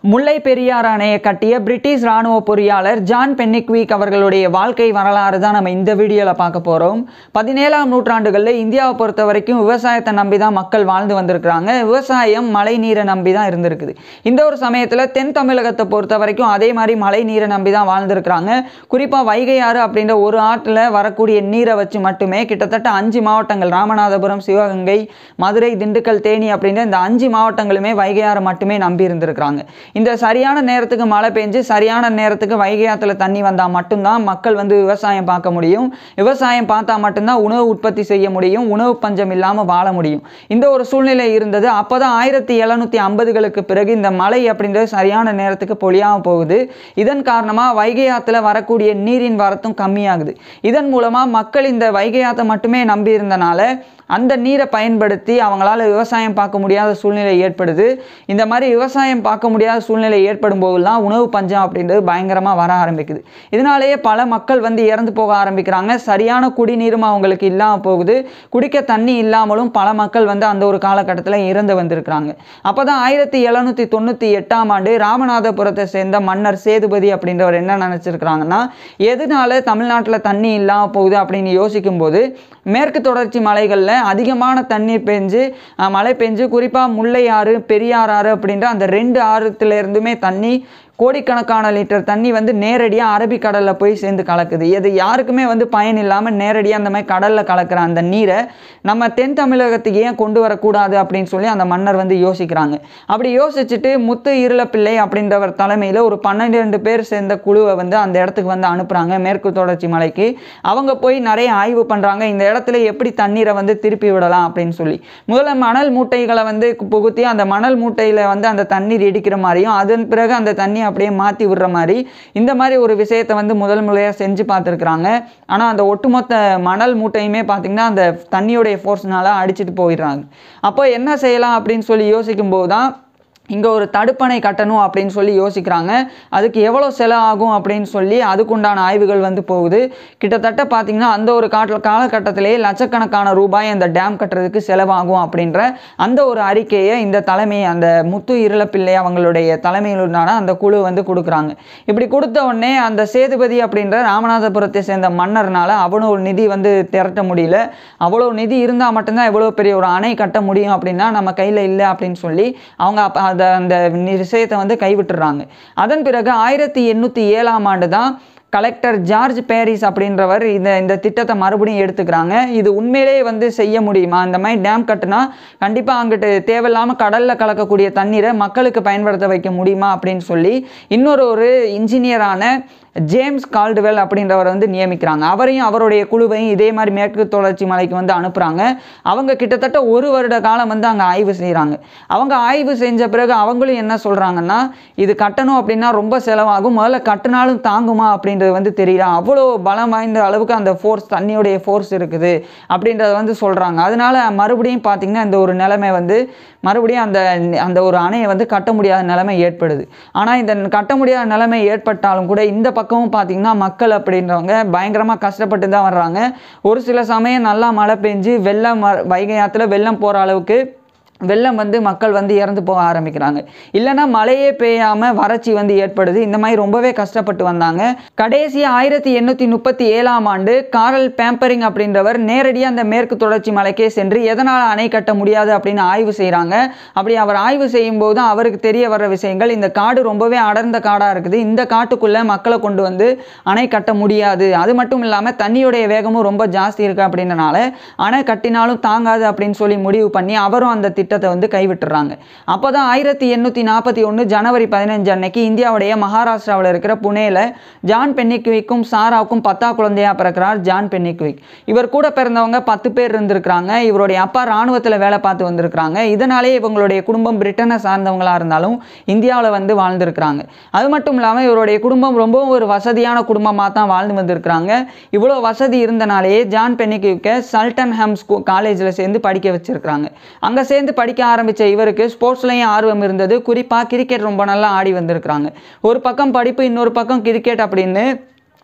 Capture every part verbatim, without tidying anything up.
முல்லைப்பெரியார் அணையை கட்டிய பிரிட்டிஷ் இராணுவ பொறியாளர் ஜான் பென்னிக்விக் அவர்களுடைய வாழ்க்கை வரலாறு தான் நம்ம இந்த வீடியோவில் பார்க்க போகிறோம். பதினேழாம் நூற்றாண்டுகளில் இந்தியாவை பொறுத்த வரைக்கும் விவசாயத்தை நம்பி தான் மக்கள் வாழ்ந்து வந்திருக்கிறாங்க. விவசாயம் மழை நீரை நம்பி தான் இருந்திருக்குது. இந்த ஒரு சமயத்தில் தென் தமிழகத்தை பொறுத்த வரைக்கும் அதே மாதிரி மழை நீரை நம்பி தான் வாழ்ந்துருக்கிறாங்க. குறிப்பாக வைகை ஆறு அப்படின்ற ஒரு ஆற்றில் வரக்கூடிய நீரை வச்சு மட்டுமே கிட்டத்தட்ட அஞ்சு மாவட்டங்கள், ராமநாதபுரம், சிவகங்கை, மதுரை, திண்டுக்கல், தேனி அப்படின்ற இந்த அஞ்சு மாவட்டங்களுமே வைகை ஆறு மட்டுமே நம்பி இருந்திருக்கிறாங்க. இந்த சரியான நேரத்துக்கு மழை பெஞ்சு சரியான நேரத்துக்கு வைகை ஆத்துல தண்ணி வந்தால் மட்டும்தான் மக்கள் வந்து விவசாயம் பார்க்க முடியும். விவசாயம் பார்த்தா மட்டும்தான் உணவு உற்பத்தி செய்ய முடியும், உணவு பஞ்சம் இல்லாமல் வாழ முடியும். இந்த ஒரு சூழ்நிலை இருந்தது. அப்போதான் ஆயிரத்தி எழுநூற்றி ஐம்பதுகளுக்கு பிறகு இந்த மழை அப்படின்றது சரியான நேரத்துக்கு பொழியாமல் போகுது. இதன் காரணமாக வைகை ஆற்றுல வரக்கூடிய நீரின் வரத்தும் கம்மியாகுது. இதன் மூலமாக மக்கள் இந்த வைகை ஆற்றை மட்டுமே நம்பி இருந்தனால அந்த நீரை பயன்படுத்தி அவங்களால விவசாயம் பார்க்க முடியாத சூழ்நிலை ஏற்படுது. இந்த மாதிரி விவசாயம் பார்க்க முடியாத சூழ்நிலை ஏற்படும் போதுலாம் உணவு பஞ்சம் அப்படின்றது பயங்கரமாக வர ஆரம்பிக்குது. இதனாலேயே பல மக்கள் வந்து இறந்து போக ஆரம்பிக்கிறாங்க. சரியான குடிநீரும் அவங்களுக்கு இல்லாமல் போகுது. குடிக்க தண்ணி இல்லாமலும் பல மக்கள் வந்து அந்த ஒரு காலகட்டத்தில் இறந்து வந்திருக்கிறாங்க. அப்போ தான் ஆயிரத்தி எழுநூற்றி தொண்ணூற்றி எட்டாம் ஆண்டு ராமநாதபுரத்தை சேர்ந்த மன்னர் சேதுபதி அப்படின்றவர் என்ன நினச்சிருக்கிறாங்கன்னா, எதனால தமிழ்நாட்டில் தண்ணி இல்லாமல் போகுது அப்படின்னு யோசிக்கும் போது மேற்கு தொடர்ச்சி மலைகளில் அதிகமான தண்ணீர் பெஞ்சு மழை பெஞ்சு குறிப்பாக முல்லை ஆறு, பெரியார் ஆறு அப்படின்ற அந்த ரெண்டு ஆறுத்துல இருந்துமே தண்ணி கோடிக்கணக்கான லிட்டர் தண்ணி வந்து நேரடியாக அரபிக்கடலில் போய் சேர்ந்து கலக்குது. இது யாருக்குமே வந்து பயன் இல்லாமல் நேரடியாக அந்த மாதிரி கடலில் கலக்கிற அந்த நீரை நம்ம தென் தமிழகத்துக்கு ஏன் கொண்டு வரக்கூடாது அப்படின்னு சொல்லி அந்த மன்னர் வந்து யோசிக்கிறாங்க. அப்படி யோசிச்சுட்டு முத்து இருளப்பிள்ளை அப்படின்றவர் தலைமையில் ஒரு பன்னெண்டு பேர் சேர்ந்த குழுவை வந்து அந்த இடத்துக்கு வந்து அனுப்புகிறாங்க, மேற்கு தொடர்ச்சி மலைக்கு. அவங்க போய் நிறைய ஆய்வு பண்ணுறாங்க, இந்த இடத்துல எப்படி தண்ணீரை வந்து திருப்பி விடலாம் அப்படின்னு சொல்லி. முதல்ல மணல் மூட்டைகளை வந்து புகுத்தி அந்த மணல் மூட்டையில் வந்து அந்த தண்ணீர் இடிக்கிற மாதிரியும் அதன் பிறகு அந்த தண்ணி அப்படியே மாற்றி விடுற மாதிரி இந்த மாதிரி ஒரு விஷயத்தை வந்து முதல் முறையாக செஞ்சு பார்த்துருக்குறாங்க. ஆனால் அந்த ஒட்டுமொத்த மணல் மூட்டையுமே பார்த்திங்கன்னா அந்த தண்ணியோடைய ஃபோர்ஸ்னால அடிச்சுட்டு போயிடுறாங்க. அப்போ என்ன செய்யலாம் அப்படின்னு சொல்லி யோசிக்கும் போது தான் இங்கே ஒரு தடுப்பணை கட்டணும் அப்படின்னு சொல்லி யோசிக்கிறாங்க. அதுக்கு எவ்வளோ செலவாகும் அப்படின்னு சொல்லி அதுக்குண்டான ஆய்வுகள் வந்து போகுது. கிட்டத்தட்ட பார்த்திங்கன்னா அந்த ஒரு கால காலகட்டத்திலேயே லட்சக்கணக்கான ரூபாய் அந்த டேம் கட்டுறதுக்கு செலவாகும் அப்படின்ற அந்த ஒரு அறிக்கையை இந்த தலைமை அந்த முத்து இருளப்பிள்ளை அவங்களுடைய தலைமையிலான அந்த குழு வந்து கொடுக்குறாங்க. இப்படி கொடுத்த உடனே அந்த சேதுபதி அப்படின்ற ராமநாதபுரத்தை சேர்ந்த மன்னர்னால அவ்வளோ நிதி வந்து திரட்ட முடியல. அவ்வளோ நிதி இருந்தால் மட்டும்தான் எவ்வளோ பெரிய ஒரு அணை கட்ட முடியும் அப்படின்னா நம்ம கையில் இல்லை அப்படின்னு சொல்லி அவங்க அந்த விஷயத்தை வந்து கைவிட்டுறாங்க. அதன் பிறகு ஆயிரத்தி எண்ணூற்றி ஏழாம் ஆண்டு தான் கலெக்டர் ஜார்ஜ் பேரிஸ் அப்படின்றவர் இந்த இந்த திட்டத்தை மறுபடியும் எடுத்துக்கிறாங்க. இது உண்மையிலேயே வந்து செய்ய முடியுமா, இந்த மாதிரி டேம் கட்டுனா கண்டிப்பாக அங்கிட்டு தேவையில்லாமல் கடலில் கலக்கக்கூடிய தண்ணீரை மக்களுக்கு பயன்படுத்த வைக்க முடியுமா அப்படின்னு சொல்லி இன்னொரு ஒரு இன்ஜினியரான ஜேம்ஸ் கால்டுவெல் அப்படின்றவர் வந்து நியமிக்கிறாங்க. அவரையும் அவருடைய குழுவையும் இதே மாதிரி மேற்கு தொடர்ச்சி மலைக்கு வந்து அனுப்புகிறாங்க. அவங்க கிட்டத்தட்ட ஒரு வருட காலம் வந்து அங்கே ஆய்வு செய்கிறாங்க. அவங்க ஆய்வு செஞ்ச பிறகு அவங்களும் என்ன சொல்கிறாங்கன்னா, இது கட்டணும் அப்படின்னா ரொம்ப செலவாகும், முதல்ல கட்டினாலும் தாங்குமா அப்படின்றது வந்து தெரியல, அவ்வளோ பலம் வாய்ந்த அளவுக்கு அந்த ஃபோர்ஸ் தண்ணியோடைய ஃபோர்ஸ் இருக்குது அப்படின்றத வந்து சொல்கிறாங்க. அதனால மறுபடியும் பார்த்திங்கன்னா இந்த ஒரு நிலைமை வந்து மறுபடியும் அந்த அந்த ஒரு அணையை வந்து கட்ட முடியாத நிலைமை ஏற்படுது. ஆனால் இந்த கட்ட முடியாத நிலைமை ஏற்பட்டாலும் கூட இந்த பக்கமும் பார்த்திங்கன்னா மக்கள் அப்படின்றவங்க பயங்கரமாக கஷ்டப்பட்டு தான் வர்றாங்க. ஒரு சில சமயம் நல்லா மழை பெஞ்சு வெள்ளம் வைகை ஆற்றுல வெள்ளம் போகிற அளவுக்கு வெள்ளம் வந்து மக்கள் வந்து இறந்து போக ஆரம்பிக்கிறாங்க. இல்லைன்னா மழையே பெய்யாமல் வறட்சி வந்து ஏற்படுது. இந்த மாதிரி ரொம்பவே கஷ்டப்பட்டு வந்தாங்க. கடைசியாக ஆயிரத்தி எண்ணூற்றி முப்பத்தி ஏழாம் ஆண்டு காரல் பேம்பரிங் அப்படின்றவர் நேரடியாக அந்த மேற்கு தொடர்ச்சி மலைக்கே சென்று எதனால் அணை கட்ட முடியாது அப்படின்னு ஆய்வு செய்கிறாங்க. அப்படி அவர் ஆய்வு செய்யும் போது தான் அவருக்கு தெரிய வர்ற விஷயங்கள், இந்த காடு ரொம்பவே அடர்ந்த காடாக இருக்குது, இந்த காட்டுக்குள்ளே மக்களை கொண்டு வந்து அணை கட்ட முடியாது, அது மட்டும் இல்லாமல் தண்ணியுடைய வேகமும் ரொம்ப ஜாஸ்தி இருக்குது அப்படின்றனால அணை கட்டினாலும் தாங்காது அப்படின்னு சொல்லி முடிவு பண்ணி அவரும் அந்த திட்டத்தை வந்து கைவிட்டுறாங்க. அப்போதான் ஆயிரத்தி எண்ணூற்றி நாற்பத்தி ஒன்று ஜனவரி பதினஞ்சு அன்னைக்கு இந்தியாவுடைய மகாராஷ்டிராவில் இருக்கிற புனேல ஜான் பென்னிக்விக்கும் சாராவுக்கும் பத்தா குழந்தையா பிறக்கிறார் ஜான் பென்னிக்விக். இவர் கூட பிறந்தவங்க பத்து பேர் இருந்திருக்கிறாங்க. இவருடைய அப்பா இராணுவத்தில் வேலை பார்த்து வந்திருக்கிறாங்க. இதனாலே இவங்களுடைய குடும்பம் பிரிட்டனை சார்ந்தவங்களாக இருந்தாலும் இந்தியாவில் வந்து வாழ்ந்திருக்கிறாங்க. அது மட்டும் இல்லாமல் இவருடைய குடும்பம் ரொம்பவும் ஒரு வசதியான குடும்பமாக தான் வாழ்ந்து வந்திருக்கிறாங்க. இவ்வளோ வசதி இருந்தனாலேயே ஜான் பென்னிக்விக்கை சல்டன் ஹம் ஸ்கூ காலேஜில் சேர்ந்து படிக்க வச்சிருக்கிறாங்க. அங்கே சேர்ந்து படிக்க ஆரம்பித்த இவருக்கு ஸ்போர்ட்ஸ்லையும் ஆர்வம் இருந்தது. குறிப்பாக கிரிக்கெட் ரொம்ப நல்லா ஆடி வந்திருக்கிறாங்க. ஒரு பக்கம் படிப்பு, இன்னொரு பக்கம் கிரிக்கெட் அப்படின்னு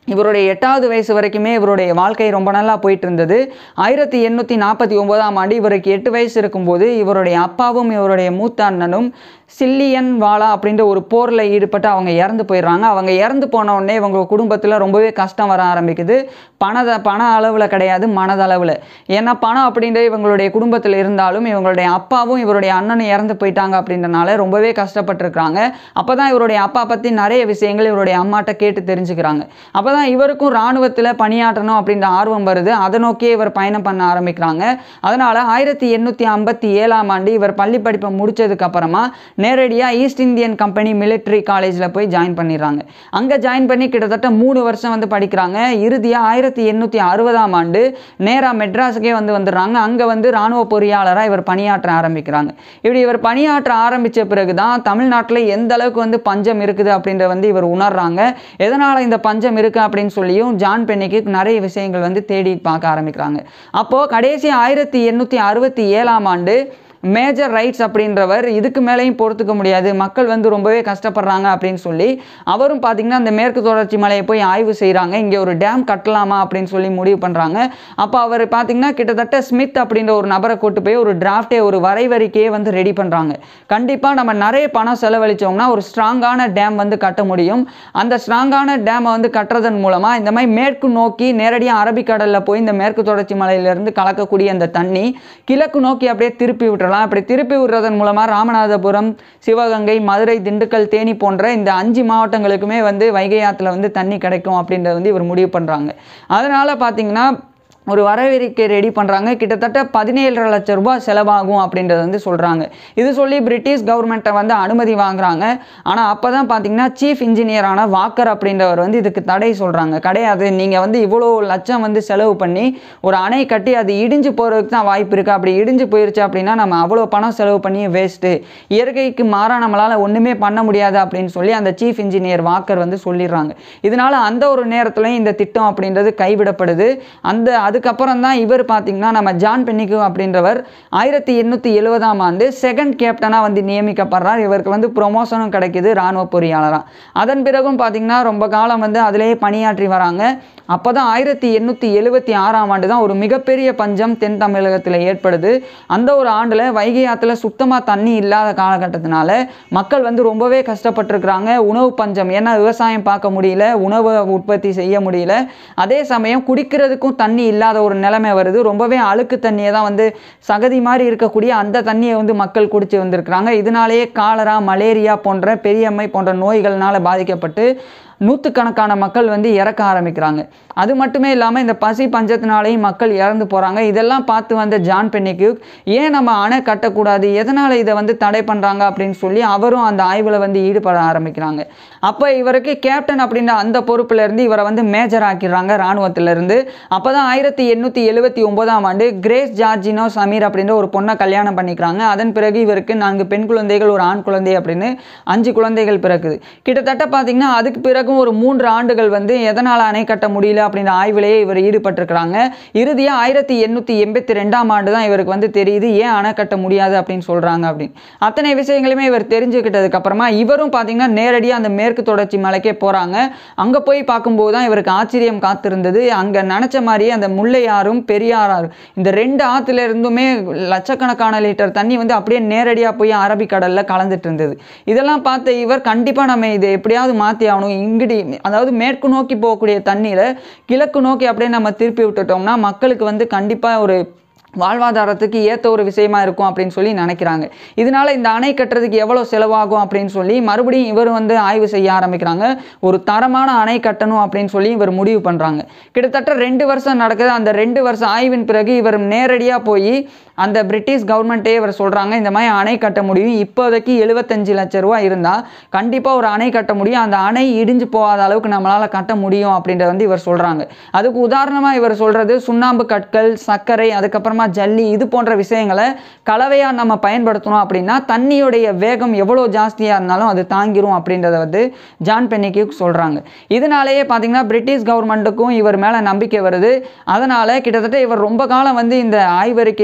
இவருடைய எட்டாவது வயசு வரைக்குமே இவருடைய வாழ்க்கை ரொம்ப நல்லா போயிட்டு இருந்தது. ஆயிரத்தி எண்ணூற்றி நாற்பத்தி ஒன்பதாம் ஆண்டு இவருக்கு எட்டு வயசு இருக்கும்போது இவருடைய அப்பாவும் இவருடைய மூத்த அண்ணனும் சில்லியன் வாலா அப்படின்ற ஒரு போரில் ஈடுபட்டு அவங்க இறந்து போயிடுறாங்க. அவங்க இறந்து போன உடனே இவங்க குடும்பத்தில் ரொம்பவே கஷ்டம் வர ஆரம்பிக்குது. பணத பண அளவில் கிடையாது, மனதளவில். ஏன்னா பணம் அப்படின்ற இவங்களுடைய குடும்பத்தில் இருந்தாலும் இவங்களுடைய அப்பாவும் இவருடைய அண்ணனும் இறந்து போயிட்டாங்க அப்படின்றனால ரொம்பவே கஷ்டப்பட்டுருக்காங்க. அப்போ தான் இவருடைய அப்பா பற்றி நிறைய விஷயங்கள் இவருடைய அம்மாட்ட கேட்டு தெரிஞ்சுக்கிறாங்க. அப்போ தான் இவருக்கும் இராணுவத்தில் பணியாற்றணும் அப்படின்ற ஆர்வம் வருது. அதை நோக்கியே இவர் பயணம் பண்ண ஆரம்பிக்கிறாங்க. அதனால் ஆயிரத்தி எண்ணூற்றி ஐம்பத்தி ஏழாம் ஆண்டு இவர் பள்ளி படிப்பை முடித்ததுக்கு அப்புறமா நேரடியாக ஈஸ்ட் இந்தியன் கம்பெனி மிலிட்ரி காலேஜில் போய் ஜாயின் பண்ணிடுறாங்க. அங்கே ஜாயின் பண்ணி கிட்டத்தட்ட மூணு வருஷம் வந்து படிக்கிறாங்க. இறுதியாக ஆயிரத்தி எண்ணூற்றி அறுபதாம் ஆண்டு நேராக மெட்ராஸுக்கே வந்து வந்துடுறாங்க. அங்கே வந்து இராணுவ பொறியாளராக இவர் பணியாற்ற ஆரம்பிக்கிறாங்க. இப்படி இவர் பணியாற்ற ஆரம்பித்த பிறகு தான் தமிழ்நாட்டில் எந்த அளவுக்கு வந்து பஞ்சம் இருக்குது அப்படின்ற வந்து இவர் உணர்றாங்க. எதனால் இந்த பஞ்சம் இருக்குது அப்படின்னு சொல்லியும் ஜான் பென்னிக்விக் நிறைய விஷயங்கள் வந்து தேடி பார்க்க ஆரம்பிக்கிறாங்க. அப்போது கடைசி ஆயிரத்தி எண்ணூற்றி அறுபத்தி ஏழாம் ஆண்டு மேஜர் ரைட்ஸ் அப்படின்றவர் இதுக்கு மேலேயும் பொறுத்துக்க முடியாது, மக்கள் வந்து ரொம்பவே கஷ்டப்படுறாங்க அப்படின்னு சொல்லி அவரும் பார்த்திங்கன்னா அந்த மேற்கு தொடர்ச்சி மலையை போய் ஆய்வு செய்கிறாங்க. இங்கே ஒரு டேம் கட்டலாமா அப்படின்னு சொல்லி முடிவு பண்ணுறாங்க. அப்போ அவர் பார்த்திங்கன்னா கிட்டத்தட்ட ஸ்மித் அப்படின்ற ஒரு நபரை கூட்டு போய் ஒரு டிராஃப்டே ஒரு வரைவறிக்கையே வந்து ரெடி பண்ணுறாங்க. கண்டிப்பாக நம்ம நிறைய பணம் செலவழித்தோம்னா ஒரு ஸ்ட்ராங்கான டேம் வந்து கட்ட முடியும். அந்த ஸ்ட்ராங்கான டேமை வந்து கட்டுறதன் மூலமாக இந்த மாதிரி மேற்கு நோக்கி நேரடியாக அரபிக்கடலில் போய் இந்த மேற்கு தொடர்ச்சி மலையிலிருந்து கலக்கக்கூடிய அந்த தண்ணி கிழக்கு நோக்கி அப்படியே திருப்பி விட்டுறலாம். அப்படி திருப்பி விடுறதன் மூலமாக ராமநாதபுரம், சிவகங்கை, மதுரை, திண்டுக்கல், தேனி போன்ற இந்த அஞ்சு மாவட்டங்களுக்குமே வந்து வைகை ஆற்றுல வந்து தண்ணி கிடைக்கும் அப்படின்றத வந்து இவர் முடிவு பண்ணுறாங்க. அதனால் பார்த்திங்கன்னா ஒரு வரவேற்கை ரெடி பண்ணுறாங்க. கிட்டத்தட்ட பதினேழரை லட்சம் ரூபாய் செலவாகும் அப்படின்றத வந்து சொல்கிறாங்க. இது சொல்லி பிரிட்டிஷ் கவர்மெண்ட்டை வந்து அனுமதி வாங்குறாங்க. ஆனால் அப்போ தான் பார்த்தீங்கன்னா சீஃப் இன்ஜினியரான வாக்கர் அப்படின்றவர் வந்து இதுக்கு தடை சொல்கிறாங்க. கிடையாது, நீங்கள் வந்து இவ்வளோ லட்சம் வந்து செலவு பண்ணி ஒரு அணை கட்டி அது இடிஞ்சு போகிறதுக்கு தான் வாய்ப்பு இருக்குது. அப்படி இடிஞ்சு போயிருச்சு அப்படின்னா நம்ம அவ்வளோ பணம் செலவு பண்ணி வேஸ்ட்டு, இயற்கைக்கு மாறாக நம்மளால் ஒன்றுமே பண்ண முடியாது அப்படின்னு சொல்லி அந்த சீஃப் இன்ஜினியர் வாக்கர் வந்து சொல்லிடுறாங்க. இதனால் அந்த ஒரு நேரத்தில் இந்த திட்டம் அப்படின்றது கைவிடப்படுது. அந்த அதுக்கப்புறம் தான் இவர் பார்த்திங்கன்னா நம்ம ஜான் பென்னிக்விக் அப்படின்றவர் ஆயிரத்தி எண்ணூற்றி எழுபதாம் ஆண்டு செகண்ட் கேப்டனாக வந்து நியமிக்கப்படுறார். இவருக்கு வந்து ப்ரொமோஷனும் கிடைக்கிது இராணுவ பொறியாளராக. அதன் பிறகும் பார்த்திங்கன்னா ரொம்ப காலம் வந்து அதிலேயே பணியாற்றி வராங்க. அப்போ தான் ஆயிரத்தி எண்ணூற்றி எழுபத்தி ஆறாம் ஆண்டு தான் ஒரு மிகப்பெரிய பஞ்சம் தென் தமிழகத்தில் ஏற்படுது. அந்த ஒரு ஆண்டில் வைகை ஆற்றுல சுத்தமாக தண்ணி இல்லாத காலகட்டத்தினால மக்கள் வந்து ரொம்பவே கஷ்டப்பட்டுருக்குறாங்க. உணவு பஞ்சம், ஏன்னா விவசாயம் பார்க்க முடியல, உணவு உற்பத்தி செய்ய முடியல. அதே சமயம் குடிக்கிறதுக்கும் தண்ணி இல்லாத ஒரு நிலைமை வருது. ரொம்பவே அழுக்கு தண்ணியை தான் வந்து சகதி மாதிரி இருக்கக்கூடிய அந்த தண்ணியை வந்து மக்கள் குடிச்சு வந்திருக்கிறாங்க. இதனாலேயே காலரா, மலேரியா போன்ற பெரியம்மை போன்ற நோய்கள்னால் பாதிக்கப்பட்டு நூற்றுக்கணக்கான மக்கள் வந்து இறக்க ஆரம்பிக்கிறாங்க. அது மட்டுமே இல்லாமல் இந்த பசி பஞ்சத்தினாலேயும் மக்கள் இறந்து போகிறாங்க. இதெல்லாம் பார்த்து வந்த ஜான் பென்னிக்விக் ஏன் நம்ம அணை கட்டக்கூடாது, எதனால் இதை வந்து தடை பண்ணுறாங்க அப்படின்னு சொல்லி அவரும் அந்த ஆய்வில் வந்து ஈடுபட ஆரம்பிக்கிறாங்க. அப்போ இவருக்கு கேப்டன் அப்படின்ற அந்த பொறுப்பிலேருந்து இவரை வந்து மேஜர் ஆக்கிடுறாங்க இராணுவத்திலேருந்து. அப்போ தான் ஆயிரத்தி எண்ணூற்றி எழுபத்தி ஒன்பதாம் ஆண்டு கிரேஸ் ஜார்ஜினோ சமீர் அப்படின்ற ஒரு பொண்ணை கல்யாணம் பண்ணிக்கிறாங்க. அதன் பிறகு இவருக்கு நான்கு பெண் குழந்தைகள், ஒரு ஆண் குழந்தை அப்படின்னு அஞ்சு குழந்தைகள் பிறக்குது. கிட்டத்தட்ட பார்த்திங்கன்னா அதுக்கு பிறகு ஒரு மூன்று ஆண்டுகள் வந்து எதனால் அணை கட்ட முடியல அப்படின்ற ஆய்விலேயே இவர் ஈடுபட்டிருக்கிறாங்க. இறுதியாக ஆயிரத்தி எண்ணூற்றி எண்பத்தி ரெண்டாம் ஆண்டு தான் இவருக்கு வந்து தெரியுது ஏன் அணை கட்ட முடியாது அப்படின்னு சொல்கிறாங்க அப்படின்னு. அத்தனை விஷயங்களுமே இவர் தெரிஞ்சுக்கிட்டதுக்கு அப்புறமா இவரும் பார்த்தீங்கன்னா நேரடியாக அந்த மேற்கு தொடர்ச்சி மலைக்கே போகிறாங்க. அங்கே போய் பார்க்கும்போது தான் இவருக்கு ஆச்சரியம் காத்திருந்தது. அங்கே நினச்ச மாதிரியே அந்த முல்லையாரும் பெரியார் இந்த ரெண்டு ஆற்றுல இருந்துமே லட்சக்கணக்கான லிட்டர் தண்ணி வந்து அப்படியே நேரடியாக போய் அரபிக்கடலில் கலந்துட்டு இருந்தது. இதெல்லாம் பார்த்த இவர் கண்டிப்பாக நம்ம இதை எப்படியாவது மாற்றி ஆகணும், இங்கிடி அதாவது மேற்கு நோக்கி போகக்கூடிய தண்ணீரை கிழக்கு நோக்கி அப்படியே நம்ம திருப்பி விட்டுட்டோம்னா மக்களுக்கு வந்து கண்டிப்பாக ஒரு வாழ்வாதாரத்துக்கு ஏற்ற ஒரு விஷயமா இருக்கும் அப்படின்னு சொல்லி நினைக்கிறாங்க. இதனால இந்த அணை கட்டுறதுக்கு எவ்வளோ செலவாகும் அப்படின்னு சொல்லி மறுபடியும் இவர் வந்து ஆய்வு செய்ய ஆரம்பிக்கிறாங்க. ஒரு தரமான அணை கட்டணும் அப்படின்னு சொல்லி இவர் முடிவு பண்ணுறாங்க. கிட்டத்தட்ட ரெண்டு வருஷம் நடக்குது. அந்த ரெண்டு வருஷம் ஆய்வின் பிறகு இவர் நேரடியாக போய் அந்த பிரிட்டிஷ் கவர்மெண்ட்டே இவர் சொல்கிறாங்க இந்த மாதிரி அணை கட்ட முடியும், இப்போதைக்கு எழுபத்தஞ்சு லட்சம் ரூபா இருந்தால் கண்டிப்பாக ஒரு அணை கட்ட முடியும், அந்த அணை இடிஞ்சு போகாத அளவுக்கு நம்மளால் கட்ட முடியும் அப்படின்றத வந்து இவர் சொல்கிறாங்க. அதுக்கு உதாரணமாக இவர் சொல்கிறது சுண்ணாம்பு கற்கள், சர்க்கரை, அதுக்கப்புறமா ஜல்லி, இது போன்ற விஷயங்களை கலவையாக நம்ம பயன்படுத்தணும் அப்படின்னா தண்ணியுடைய வேகம் எவ்வளோ ஜாஸ்தியாக இருந்தாலும் அது தாங்கிரும் அப்படின்றத வந்து ஜான் பென்னிக்விக் சொல்கிறாங்க. இதனாலேயே பார்த்தீங்கன்னா பிரிட்டிஷ் கவர்மெண்ட்டுக்கும் இவர் மேலே நம்பிக்கை வருது. அதனால் கிட்டத்தட்ட இவர் ரொம்ப காலம் வந்து இந்த ஆய்வறிக்கை வந்து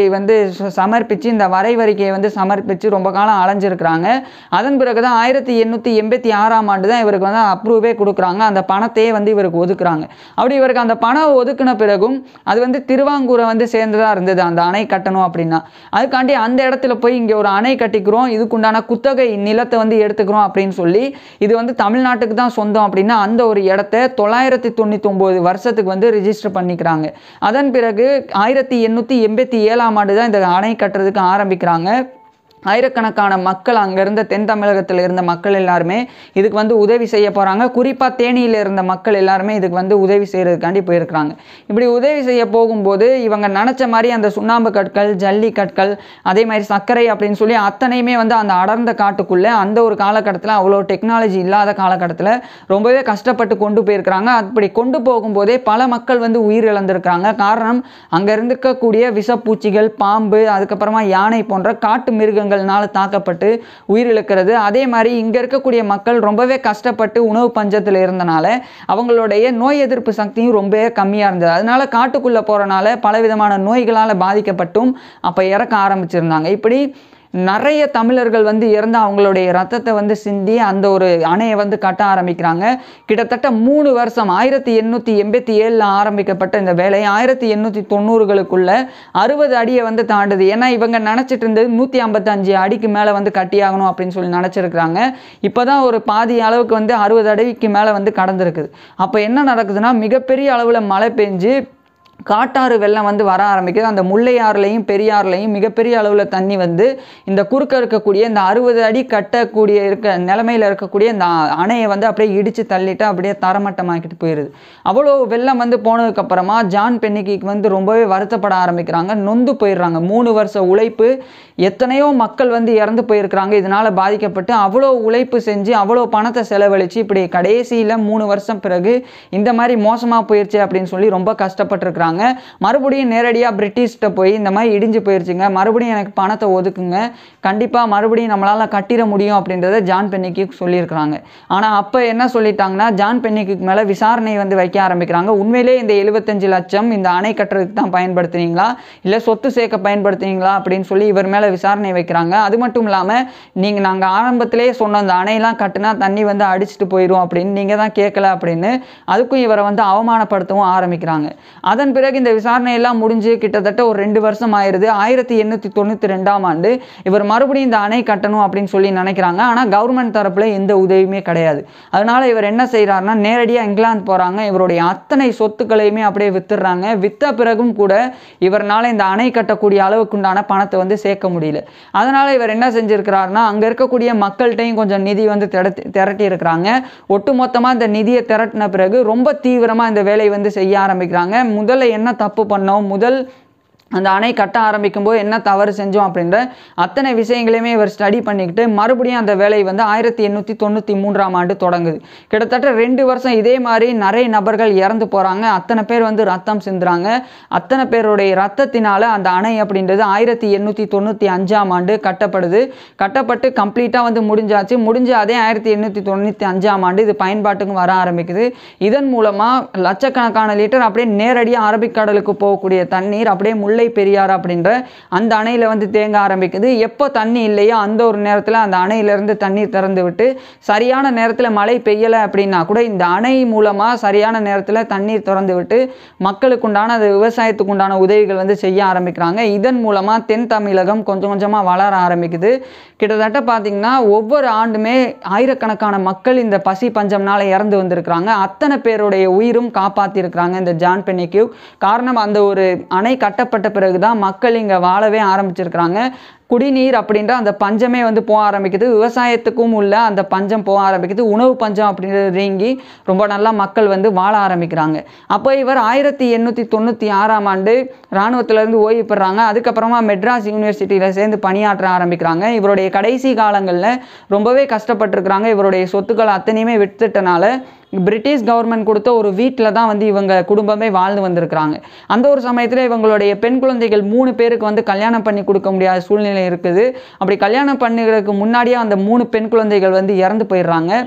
சமர்ப்பித்து இந்த வரைவறிக்கையை வந்து சமர்ப்பித்து ரொம்ப காலம் அலைஞ்சிருக்கிறாங்க. அதன் பிறகு தான் ஆயிரத்தி எண்ணூற்றி எண்பத்தி ஆறாம் ஆண்டு தான் இவருக்கு வந்து அப்ரூவே கொடுக்குறாங்க. அந்த பணத்தையே வந்து இவருக்கு ஒதுக்குறாங்க. அப்படி இவருக்கு அந்த பணம் ஒதுக்கின பிறகும் அது வந்து திருவாங்கூரை வந்து சேர்ந்ததாக இருந்தது அந்த அணை கட்டணும் அப்படின்னா. அதுக்காண்டி அந்த இடத்துல போய் இங்கே ஒரு அணை கட்டிக்கிறோம், இதுக்குண்டான குத்தகை நிலத்தை வந்து எடுத்துக்கிறோம் அப்படின்னு சொல்லி இது வந்து தமிழ்நாட்டுக்கு தான் சொந்தம் அப்படின்னா அந்த ஒரு இடத்த தொள்ளாயிரத்தி தொண்ணூற்றி ஒம்பது வருஷத்துக்கு வந்து ரிஜிஸ்டர் பண்ணிக்கிறாங்க. அதன் பிறகு ஆயிரத்தி எண்ணூற்றி எண்பத்தி ஏழாம் ஆண்டு தான் இந்த அணை கட்டுறதுக்கு ஆரம்பிக்கிறாங்க. ஆயிரக்கணக்கான மக்கள் அங்கே இருந்த தென் தமிழகத்தில் இருந்த மக்கள் எல்லாருமே இதுக்கு வந்து உதவி செய்ய போகிறாங்க. குறிப்பாக தேனியில் இருந்த மக்கள் எல்லாருமே இதுக்கு வந்து உதவி செய்கிறதுக்காண்டி போயிருக்கிறாங்க. இப்படி உதவி செய்ய போகும்போது இவங்க நினச்ச மாதிரி அந்த சுண்ணாம்பு கற்கள், ஜல்லி கற்கள், அதே மாதிரி சர்க்கரை அப்படின்னு சொல்லி அத்தனையுமே வந்து அந்த அடர்ந்த காட்டுக்குள்ளே அந்த ஒரு காலகட்டத்தில் அவ்வளோ டெக்னாலஜி இல்லாத காலகட்டத்தில் ரொம்பவே கஷ்டப்பட்டு கொண்டு போயிருக்கிறாங்க. அப்படி கொண்டு போகும்போதே பல மக்கள் வந்து உயிரிழந்திருக்கிறாங்க. காரணம் அங்கே இருந்திருக்கக்கூடிய விஷப்பூச்சிகள், பாம்பு, அதுக்கப்புறமா யானை போன்ற காட்டு மிருகங்கள் தாக்கப்பட்டு உயிரிழக்கிறது. அதே மாதிரி இங்க இருக்கக்கூடிய மக்கள் ரொம்பவே கஷ்டப்பட்டு உணவு பஞ்சத்தில் இருந்தனால அவங்களுடைய நோய் எதிர்ப்பு சக்தியும் ரொம்பவே கம்மியா இருந்தது. அதனால காட்டுக்குள்ள போறனால பலவிதமான நோய்களால் பாதிக்கப்பட்டும் அப்ப இறக்க ஆரம்பிச்சிருந்தாங்க. இப்படி நிறைய தமிழர்கள் வந்து இறந்து அவங்களுடைய ரத்தத்தை வந்து சிந்தி அந்த ஒரு அணையை வந்து கட்ட ஆரம்பிக்கிறாங்க. கிட்டத்தட்ட மூணு வருஷம் ஆயிரத்தி எண்ணூற்றி எண்பத்தி ஏழில் ஆரம்பிக்கப்பட்ட இந்த வேலை ஆயிரத்தி எண்ணூற்றி தொண்ணூறுகளுக்குள்ள அறுபது அடியை வந்து தாண்டுது. ஏன்னா இவங்க நினச்சிட்டு இருந்தது நூற்றி ஐம்பத்தஞ்சு அடிக்கு மேலே வந்து கட்டியாகணும் அப்படின்னு சொல்லி நினச்சிருக்கிறாங்க. இப்போ தான் ஒரு பாதி அளவுக்கு வந்து அறுபது அடிக்கு மேலே வந்து கடந்திருக்குது. அப்போ என்ன நடக்குதுன்னா மிகப்பெரிய அளவில் மழை பெஞ்சு காட்டாறு வெள்ளம் வந்து வர ஆரம்பிக்குது. அந்த முல்லையாறுலையும் பெரியாறுலையும் மிகப்பெரிய அளவில் தண்ணி வந்து இந்த குறுக்க இருக்கக்கூடிய இந்த அறுபது அடி கட்டக்கூடிய இருக்க நிலைமையில் இருக்கக்கூடிய இந்த அணையை வந்து அப்படியே இடித்து தள்ளிட்டு அப்படியே தரமட்டமாக்கிட்டு போயிடுது. அவ்வளோ வெள்ளம் வந்து போனதுக்கப்புறமா ஜான் பென்னிக்விக் வந்து ரொம்பவே வருத்தப்பட ஆரம்பிக்கிறாங்க, நொந்து போயிடுறாங்க. மூணு வருஷ உழைப்பு, எத்தனையோ மக்கள் வந்து இறந்து போயிருக்கிறாங்க இதனால் பாதிக்கப்பட்டு. அவ்வளோ உழைப்பு செஞ்சு அவ்வளோ பணத்தை செலவழித்து இப்படி கடைசியில் மூணு வருஷம் பிறகு இந்த மாதிரி மோசமாக போயிடுச்சு அப்படின்னு சொல்லி ரொம்ப கஷ்டப்பட்டுருக்குறாங்க. மறுபடியும் நேரடியாக பிரிட்டிஷ்கிட்ட போய் இந்த மாதிரி இடிஞ்சு போயிருச்சுங்க, மறுபடியும் எனக்கு பணத்தை ஒதுக்குங்க, கண்டிப்பாக மறுபடியும் நம்மளால் கட்டிட முடியும் அப்படின்றத ஜான் பென்னிக்விக் சொல்லியிருக்கிறாங்க. ஆனால் அப்போ என்ன சொல்லிட்டாங்கன்னா ஜான் பென்னிக்விக் மேலே விசாரணை வந்து வைக்க ஆரம்பிக்கிறாங்க. உண்மையிலே இந்த எழுபத்தஞ்சு லட்சம் இந்த அணை கட்டுறதுக்கு தான் பயன்படுத்துனீங்களா இல்லை சொத்து சேர்க்க பயன்படுத்துனீங்களா அப்படின்னு சொல்லி இவர் மேலே விசாரணை வைக்கிறாங்க. அது மட்டும் இல்லாமல் நீங்கள் நாங்கள் ஆரம்பத்திலே சொன்ன அந்த அணையெல்லாம் கட்டினா தண்ணி வந்து அடிச்சுட்டு போயிடும் அப்படின்னு நீங்கள் தான் கேட்கல அப்படின்னு அதுக்கும் இவரை வந்து அவமானப்படுத்தவும் ஆரம்பிக்கிறாங்க. அதன் பிறகு இந்த விசாரணை எல்லாம் முடிஞ்சு கிட்டத்தட்ட ஒரு ரெண்டு வருஷம் ஆயிருது. ஆயிரத்தி எண்ணூற்றி தொண்ணூற்றி ரெண்டாம் ஆண்டு இவர் மறுபடியும் இந்த அணை கட்டணும் அப்படின்னு சொல்லி நினைக்கிறாங்க. ஆனால் கவர்மெண்ட் தரப்புல எந்த உதவியுமே கிடையாது. அதனால இவர் என்ன செய்யறாருன்னா நேரடியாக இங்கிலாந்து போறாங்க. இவருடைய அத்தனை சொத்துக்களையுமே அப்படியே வித்துடுறாங்க. வித்த பிறகும் கூட இவரால் இந்த அணை கட்டக்கூடிய அளவுக்குண்டான பணத்தை வந்து சேர்க்க முடியல. அதனால இவர் என்ன செஞ்சிருக்கிறாருன்னா அங்க இருக்கக்கூடிய மக்கள்கிட்டையும் கொஞ்சம் நிதி வந்து திரட்டி திரட்டி இருக்கிறாங்க. ஒட்டுமொத்தமா இந்த நிதியை திரட்டின பிறகு ரொம்ப தீவிரமா இந்த வேலையை வந்து செய்ய ஆரம்பிக்கிறாங்க. முதல்ல என்ன தப்பு பண்ணோம், முதல் அந்த அணை கட்ட ஆரம்பிக்கும் போது என்ன தவறு செஞ்சோம் அப்படின்ற அத்தனை விஷயங்களையுமே இவர் ஸ்டடி பண்ணிக்கிட்டு மறுபடியும் அந்த வேலை வந்து ஆயிரத்தி எண்ணூற்றி தொண்ணூற்றி மூன்றாம் ஆண்டு தொடங்குது. கிட்டத்தட்ட ரெண்டு வருஷம் இதே மாதிரி நிறைய நபர்கள் இறந்து போகிறாங்க. அத்தனை பேர் வந்து ரத்தம் சிந்துறாங்க. அத்தனை பேருடைய ரத்தத்தினால அந்த அணை அப்படின்றது ஆயிரத்தி எண்ணூற்றி தொண்ணூற்றி அஞ்சாம் ஆண்டு கட்டப்படுது. கட்டப்பட்டு கம்ப்ளீட்டாக வந்து முடிஞ்சாச்சு. முடிஞ்சு அதே ஆயிரத்தி எண்ணூற்றி தொண்ணூற்றி அஞ்சாம் ஆண்டு இது பயன்பாட்டுக்கும் வர ஆரம்பிக்குது. இதன் மூலமாக லட்சக்கணக்கான லிட்டர் அப்படியே நேரடியாக அரபிக்கடலுக்கு போகக்கூடிய தண்ணீர் அப்படியே முல்லை பெரியார் அப்படின்ற அந்த அணையில வந்து தேங்க ஆரம்பிக்குது. எப்போ தண்ணி இல்லையோ அந்த ஒரு நேரத்தில் அந்த அணையிலிருந்து தண்ணீர் திறந்து விட்டு சரியான நேரத்தில் மழை பெய்யலை அப்படின்னா கூட இந்த அணை மூலமாக சரியான நேரத்தில் தண்ணீர் திறந்து விட்டு மக்களுக்கு உண்டான அது விவசாயத்துக்கு உண்டான உதவிகள் வந்து செய்ய ஆரம்பிக்கிறாங்க. இதன் மூலமாக தென் தமிழகம் கொஞ்சம் கொஞ்சமாக வளர ஆரம்பிக்குது. கிட்டத்தட்ட பார்த்தீங்கன்னா ஒவ்வொரு ஆண்டுமே ஆயிரக்கணக்கான மக்கள் இந்த பசி பஞ்சம்னால இறந்து வந்திருக்கிறாங்க. அத்தனை பேருடைய உயிரும் காப்பாற்றிருக்கிறாங்க இந்த ஜான் பென்னிக்விக். காரணம் அந்த ஒரு அணை கட்டப்பட்ட பிறகுதான் மக்கள் இங்கே வாழவே ஆரம்பிச்சிருக்கிறாங்க. குடிநீர் அப்படின்ற அந்த பஞ்சமே வந்து போக ஆரம்பிக்குது. விவசாயத்துக்கும் உள்ள அந்த பஞ்சம் போக ஆரம்பிக்குது. உணவு பஞ்சம் அப்படின்றது நீங்கி ரொம்ப நல்லா மக்கள் வந்து வாழ ஆரம்பிக்கிறாங்க. அப்போ இவர் ஆயிரத்தி எண்ணூற்றி தொண்ணூற்றி ஆறாம் ஆண்டு இராணுவத்திலேருந்து ஓய்வு பெறாங்க. அதுக்கப்புறமா மெட்ராஸ் யூனிவர்சிட்டியில் சேர்ந்து பணியாற்ற ஆரம்பிக்கிறாங்க. இவருடைய கடைசி காலங்களில் ரொம்பவே கஷ்டப்பட்டுருக்கிறாங்க. இவருடைய சொத்துக்கள் அத்தனையுமே விட்டுட்டனால பிரிட்டிஷ் கவர்மெண்ட் கொடுத்த ஒரு வீட்டில் தான் வந்து இவங்க குடும்பமே வாழ்ந்து வந்திருக்கிறாங்க. அந்த ஒரு சமயத்தில் இவங்களுடைய பெண் குழந்தைகள் மூணு பேருக்கு வந்து கல்யாணம் பண்ணி கொடுக்க முடியாத சூழ்நிலை இருக்குது. அப்படி கல்யாணம் பண்ணுறதுக்கு முன்னாடியே அந்த மூணு பெண் குழந்தைகள் வந்து இறந்து போயிடுறாங்க.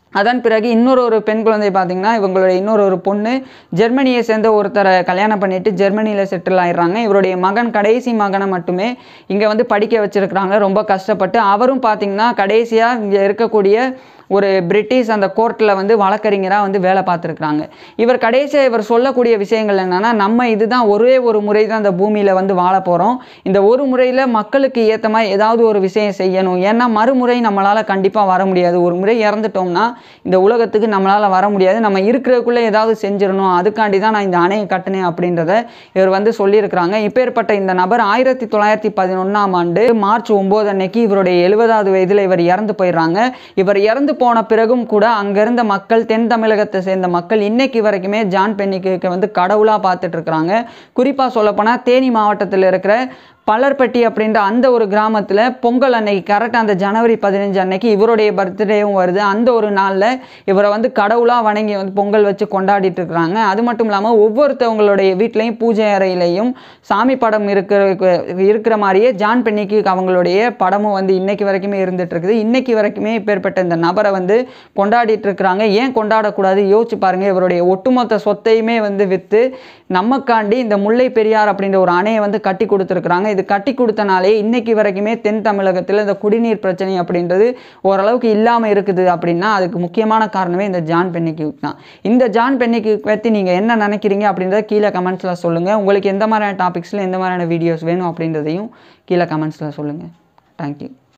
அதன் பிறகு இன்னொரு ஒரு பெண் குழந்தை பார்த்திங்கன்னா இவங்களுடைய இன்னொரு ஒரு பொண்ணு ஜெர்மனியை சேர்ந்த ஒருத்தரை கல்யாணம் பண்ணிவிட்டு ஜெர்மனியில் செட்டில் ஆயிடுறாங்க. இவருடைய மகன் கடைசி மகனை மட்டுமே இங்கே வந்து படிக்க வச்சுருக்கிறாங்க ரொம்ப கஷ்டப்பட்டு. அவரும் பார்த்திங்கன்னா கடைசியாக இங்கே இருக்கக்கூடிய ஒரு பிரிட்டிஷ் அந்த கோர்ட்டில் வந்து வழக்கறிஞராக வந்து வேலை பார்த்துருக்குறாங்க. இவர் கடைசியாக இவர் சொல்லக்கூடிய விஷயங்கள் என்னென்னா, நம்ம இதுதான் ஒரே ஒரு முறை தான் அந்த பூமியில் வந்து வாழ போகிறோம். இந்த ஒரு முறையில் மக்களுக்கு ஏற்ற மாதிரி ஏதாவது ஒரு விஷயம் செய்யணும். ஏன்னா மறுமுறை நம்மளால் கண்டிப்பாக வர முடியாது. ஒரு முறை இறந்துட்டோம்னா இந்த உலகத்துக்கு நம்மளால் வர முடியாது. நம்ம இருக்கிறதுக்குள்ளே ஏதாவது செஞ்சிடணும். அதுக்காண்டி தான் நான் இந்த அணையை கட்டினேன் அப்படின்றத இவர் வந்து சொல்லியிருக்கிறாங்க. இப்பேற்பட்ட இந்த நபர் ஆயிரத்தி தொள்ளாயிரத்தி பதினொன்றாம் ஆண்டு மார்ச் ஒம்பது அன்னைக்கு இவருடைய எழுபதாவது வயதில் இவர் இறந்து போயிடுறாங்க. இவர் இறந்து போன பிறகும் கூட அங்கிருந்த மக்கள், தென் தமிழகத்தை சேர்ந்த மக்கள் இன்னைக்கு வரைக்குமே ஜான் பென்னிக்விக்கை வந்து கடவுளாக பார்த்துட்டு இருக்கிறாங்க. குறிப்பாக சொல்லப்போனால் தேனி மாவட்டத்தில் இருக்கிற பலர்பட்டி அப்படின்ற அந்த ஒரு கிராமத்தில் பொங்கல் அன்னைக்கு கரெக்டாக அந்த ஜனவரி பதினஞ்சு அன்னைக்கு இவருடைய பர்த்டேவும் வருது. அந்த ஒரு நாளில் இவரை வந்து கடவுளாக வணங்கி வந்து பொங்கல் வச்சு கொண்டாடிட்டு இருக்கிறாங்க. அது மட்டும் இல்லாமல் ஒவ்வொருத்தவங்களுடைய வீட்லேயும் பூஜை அறையிலையும் சாமி படம் இருக்கிற இருக்கிற மாதிரியே ஜான் பென்னிக்விக் அவங்களுடைய படமும் வந்து இன்னைக்கு வரைக்குமே இருந்துட்டு இருக்குது. இன்னைக்கு வரைக்குமே இப்பேற்பட்ட இந்த நபரை வந்து கொண்டாடிட்டு இருக்கிறாங்க. ஏன் கொண்டாடக்கூடாது யோசிச்சு பாருங்கள். இவருடைய ஒட்டுமொத்த சொத்தையுமே வந்து விற்று நமக்காண்டி இந்த முல்லை பெரியார் அப்படின்ற ஒரு அணையை வந்து கட்டி கொடுத்துருக்குறாங்க. இது கட்டி கொடுத்தனாலே இன்னைக்கு வரைக்குமே தென் தமிழகத்தில் இந்த குடிநீர் பிரச்சனை அப்படின்றது ஓரளவுக்கு இல்லாமல் இருக்குது. அப்படின்னா அதுக்கு முக்கியமான காரணமே இந்த ஜான் பென்னிக்விக் தான். இந்த ஜான் பென்னிக்விக் பற்றி நீங்கள் என்ன நினைக்கிறீங்க அப்படின்றத கீழே கமெண்ட்ஸில் சொல்லுங்கள். உங்களுக்கு எந்த மாதிரியான டாபிக்ஸில் எந்த மாதிரியான வீடியோஸ் வேணும் அப்படின்றதையும் கீழே கமெண்ட்ஸில் சொல்லுங்கள். தேங்க்யூ.